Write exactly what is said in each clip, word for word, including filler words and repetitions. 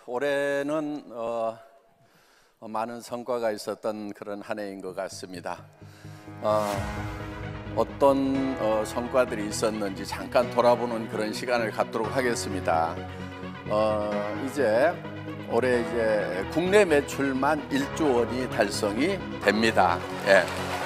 올해는 어, 많은 성과가 있었던 그런 한 해인 것 같습니다. 어, 어떤 어, 성과들이 있었는지 잠깐 돌아보는 그런 시간을 갖도록 하겠습니다. 어, 이제 올해 이제 국내 매출만 일조 원이 달성이 됩니다. 예.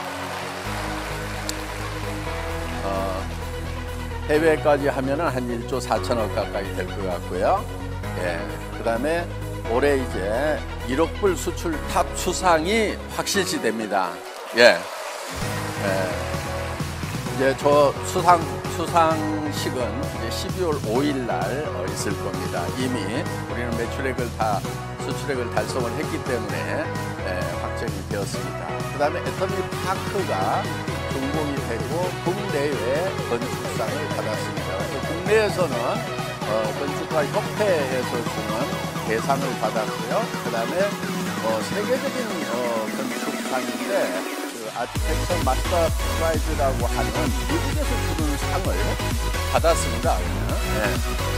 어, 해외까지 하면은 한 일조 사천억 가까이 될 것 같고요. 예. 그 다음에 올해 이제 일억 불 수출 탑 수상이 확실시 됩니다. 예. 예. 이제 저 수상, 수상식은 이제 십이월 오일 날 어, 있을 겁니다. 이미 우리는 매출액을 다, 수출액을 달성을 했기 때문에 예, 확정이 되었습니다. 그 다음에 애터미 파크가 준공이 되고 국내외 건축상을 받았습니다. 국내에서는 어, 건축가 협회에서 주는 대상을 받았고요. 그 다음에 어, 세계적인 어, 건축상인데 그 아티텍처 마스터 프라이즈라고 하는 미국에서 주는 상을 받았습니다. 네.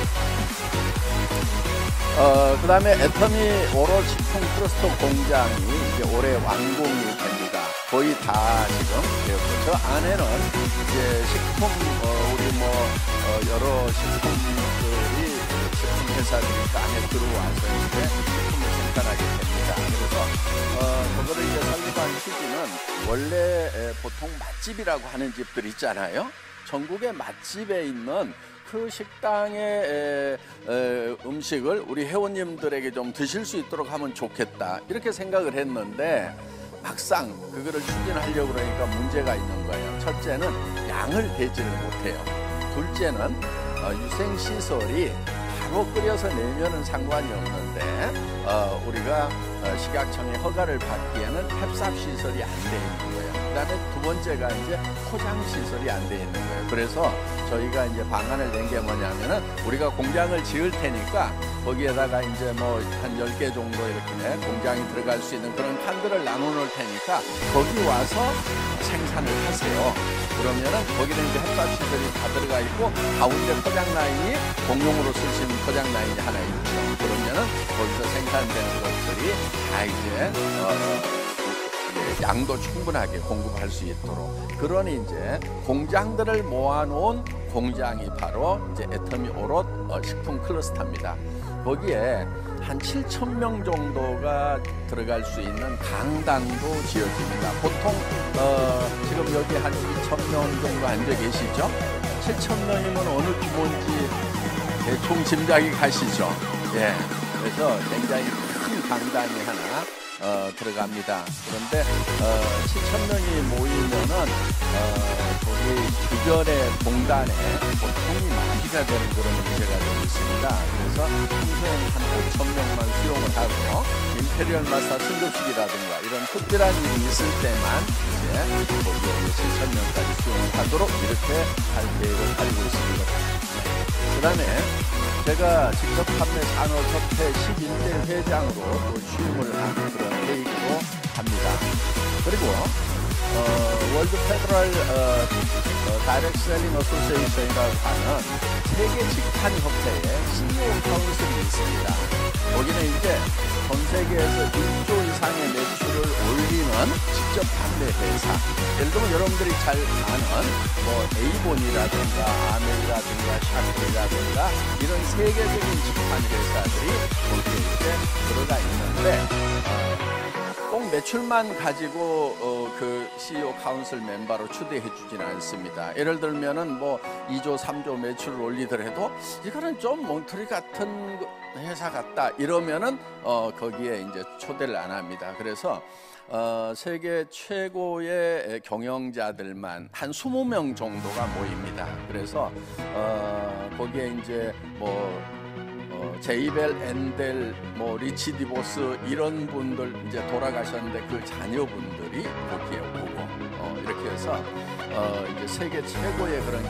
어, 그 다음에 애터미 오롯 식품 클러스터 공장이 이제 올해 완공이 됩니다. 거의 다 지금 되었고, 저 안에는 이제 식품, 어, 우리 뭐, 어, 여러 식품들이, 식품 회사들이 그 안에 들어와서 이제 식품을 생산하게 됩니다. 그래서, 어, 그거를 이제 설립한 시기는 원래 에, 보통 맛집이라고 하는 집들 있잖아요. 전국의 맛집에 있는 그 식당의 에, 에, 음식을 우리 회원님들에게 좀 드실 수 있도록 하면 좋겠다. 이렇게 생각을 했는데, 막상 그거를 추진하려고 그러니까 문제가 있는 거예요. 첫째는 양을 대지를 못해요. 둘째는 어, 유생시설이 바로 끓여서 내면은 상관이 없는데 어, 우리가 어, 식약청의 허가를 받기에는 햅삽시설이 안 돼 있는 거예요. 그 다음에 두 번째가 이제 포장시설이 안 돼 있는 거예요. 그래서 저희가 이제 방안을 낸 게 뭐냐면은 우리가 공장을 지을 테니까 거기에다가 이제 뭐 한 열 개 정도 이렇게 공장이 들어갈 수 있는 그런 칸들을 나눠 놓을 테니까 거기 와서 생산을 하세요. 그러면은 거기는 이제 햅삽시설이 다 들어가 있고 가운데 포장 라인이 공용으로 쓸 수 있는 포장 라인이 하나 있죠. 그러면은 거기서 생산되는 것들이 다 이제 어, 양도 충분하게 공급할 수 있도록 그러니 이제 공장들을 모아놓은 공장이 바로 이제 애터미 오롯 식품 클러스터입니다. 거기에 한 칠천 명 정도가 들어갈 수 있는 강당도 지어집니다. 보통 어, 지금 여기 한 이천 명 정도 앉아 계시죠? 칠천 명이면 어느 규모인지 대충 짐작이 가시죠? 예. 그래서 굉장히 큰 강당이 하나 어, 들어갑니다. 그런데 어, 칠천 명이 모이면은 어, 거기 주변의 공단에 보통이 마비가 되는 그런 문제가 되고 있습니다. 그래서 평소에 한 오천 명만 수용을 하고 임페리얼 마스터 승급식이라든가 이런 특별한 일이 있을 때만 이제 거기에 칠천 명까지 수용을 하도록 이렇게 할 계획을 가지고 있습니다. 그 다음에 제가 직접 판매 산업협회 십일 대 회장으로 또 취임을 한 그런 계획으로 합니다. 그리고 어, 월드 페더럴 어, 어, 다이렉트 셀링 어소시에이션이라고 하는 세계 직판 협회의 씨이오 카운슬이 있습니다. 거기는 이제 전 세계에서 일조 이상의 매출을 올리는 직접 판매 회사. 예를 들면 여러분들이 잘 아는 뭐 에이본이라든가 아멜이라든가 샤크라든가 이런 세계적인 직판 회사들이 거기에 이제 들어가 있는데 어, 꼭 매출만 가지고 어, 그 씨이오 카운슬 멤버로 추대해 주지는 않습니다. 예를 들면은 뭐 이조 삼조 매출을 올리더라도 이거는 좀 몬트리 같은 회사 같다 이러면은 어, 거기에 이제 초대를 안 합니다. 그래서 어, 세계 최고의 경영자들만 한 이십 명 정도가 모입니다. 그래서 어, 거기에 이제 뭐 어, 제이벨 엔델, 뭐 리치 디보스 이런 분들 이제 돌아가셨는데 그 자녀분들이 거기에 오고 어, 이렇게 해서 어, 이제 세계 최고의 그런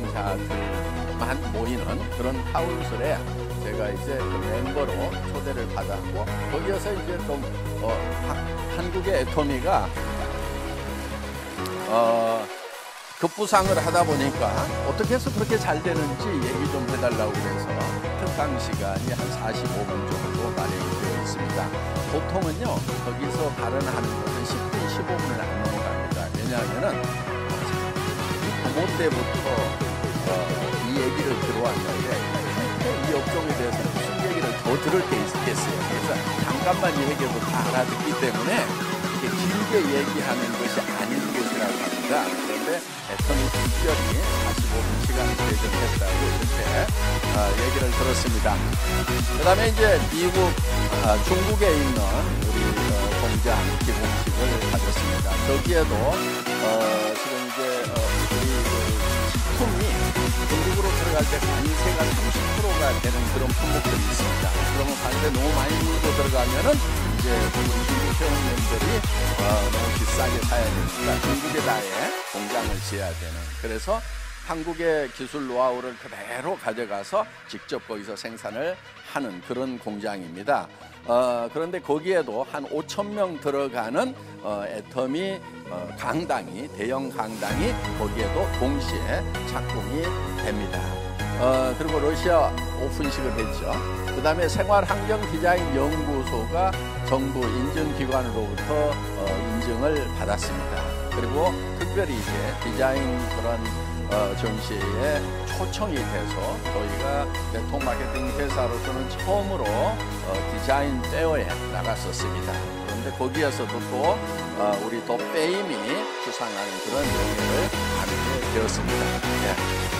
경영자들만 모이는 그런 카운슬에 제가 이제 그 멤버로 초대를 받았고 거기에서 이제 좀 어, 한국의 애터미가 어, 급부상을 하다 보니까 어떻게 해서 그렇게 잘 되는지 얘기 좀 해달라고 그래서 특강 시간이 한 사십오 분 정도 마련이 되어 있습니다. 보통은요 거기서 발언하는 것은 십 분, 십오 분을 안 넘어갑니다. 왜냐하면은 부모 때부터 어, 이 얘기를 들어왔는데 이 업종에 대해서 무슨 얘기를 더 들을 게 있겠어요. 그래서 잠깐만 이 얘기도 다 알아듣기 때문에 이렇게 길게 얘기하는 것이 아닌 것이라고 합니다. 그런데 애터미 특별히 사십오 분 시간을 배정했다고 이렇게 어, 얘기를 들었습니다. 그 다음에 이제 미국, 어, 중국에 있는 우리 어, 공장 기공식을 가졌습니다. 저기에도 어, 지금 이제 어, 우리 그 식품이 중국으로 들어갈 때 관세가 삼십 퍼센트가 되는 그런 품목들이 있습니다. 그러면 관세 너무 많이 물고 들어가면은 이제 우리 중국 회원님들이 어, 너무 비싸게 사야 되니까 중국에다에 공장을 지어야 되는. 그래서 한국의 기술 노하우를 그대로 가져가서 직접 거기서 생산을 하는 그런 공장입니다. 어, 그런데 거기에도 한 오천 명 들어가는 어, 애터미 어, 강당이, 대형 강당이 거기에도 동시에 착공이 됩니다. 어, 그리고 러시아 오픈식을 했죠. 그 다음에 생활환경디자인연구소가 정부 인증기관으로부터 어, 인증을 받았습니다. 그리고 특별히 이제 디자인 그런 어, 전시회에 초청이 돼서 저희가 네트워크 마케팅 회사로서는 처음으로 어, 디자인 페어에 나갔었습니다. 그런데 거기에서도 또 어, 우리 더 페임이 수상하는 그런 영예를 받게 되었습니다. 네.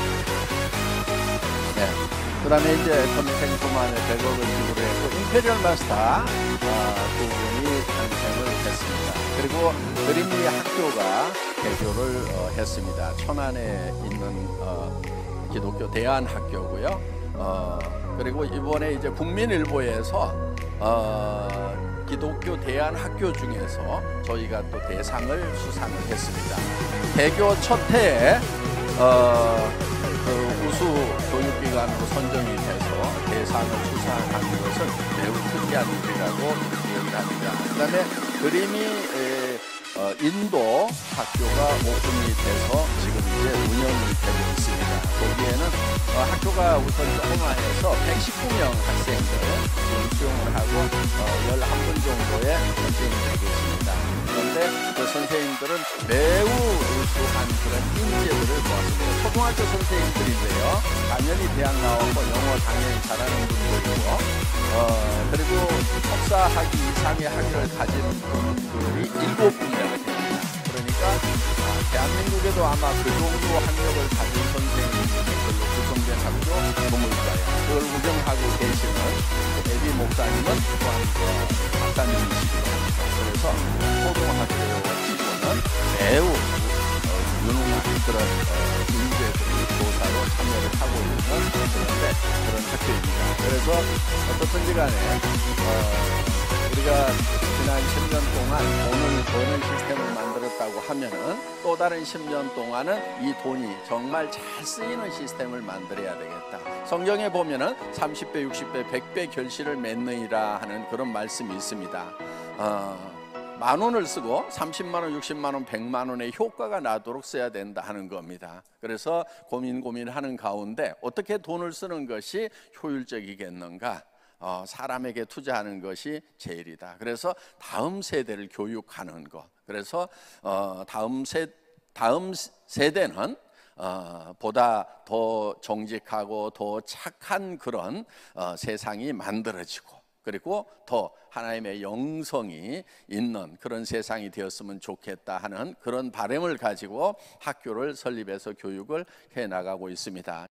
네. 그 다음에 이제 애터미 생품안에 백억을 지불했고 임페리얼 마스터 어, 두 분이 탄생을 했습니다. 그리고 그림리 학교가 개교를 어, 했습니다. 천안에 있는 어, 기독교 대안학교고요. 어, 그리고 이번에 이제 국민일보에서 어, 기독교 대안학교 중에서 저희가 또 대상을 수상을 했습니다. 개교 첫 해에 어, 그 우수 교육기관으로 선정이 돼서 대상을 수상하는 것은 매우 특이한 일이라고 얘기를 합니다. 그 다음에 그림이 에, 어, 인도 학교가 오픈이 돼서 지금 이제 운영이 되고 있습니다. 거기에는 어, 학교가 우선 조그마해서 백십구 명 학생들 수용을 하고 어, 열한 분 정도의 선생님들이 계십니다. 그런데 그 선생님들은 매우 우수한 그런 인재들을 모았습니다. 초등학교 선생님들인데요. 당연히 대학 나오고 영어 당연히 잘하는 분들이고 어, 그리고 석사학위 이상의 학위를 가진 분들이 일곱 분이나 됩니다. 그러니까 아, 대한민국에도 아마 그 정도 학력을 가진 선생님이 별로 구성된 학교 드물 거예요. 그걸 운영하고 계시는 에비 목사님은 또한 그 박사님이시기도 합니다. 그래서 초등학교 치고는 매우 어, 유능한 그런 어, 인재들이 교사로 참여를 하고 있는 그런데 그런 학교입니다. 그래서 어떻든지 간에 어, 우리가 지난 십 년 동안 돈을 버는 시스템을 만들었다고 하면은 또 다른 십 년 동안은 이 돈이 정말 잘 쓰이는 시스템을 만들어야 되겠다. 성경에 보면은 삼십 배, 육십 배, 백 배 결실을 맺느니라 하는 그런 말씀이 있습니다. 어, 만 원을 쓰고 삼십만 원, 육십만 원, 백만 원의 효과가 나도록 써야 된다 하는 겁니다. 그래서 고민 고민하는 가운데 어떻게 돈을 쓰는 것이 효율적이겠는가? 어, 사람에게 투자하는 것이 제일이다. 그래서 다음 세대를 교육하는 것. 그래서 어, 다음 세 다음 세대는 어, 보다 더 정직하고 더 착한 그런 어, 세상이 만들어지고 그리고 더 하나님의 영성이 있는 그런 세상이 되었으면 좋겠다 하는 그런 바람을 가지고 학교를 설립해서 교육을 해 나가고 있습니다.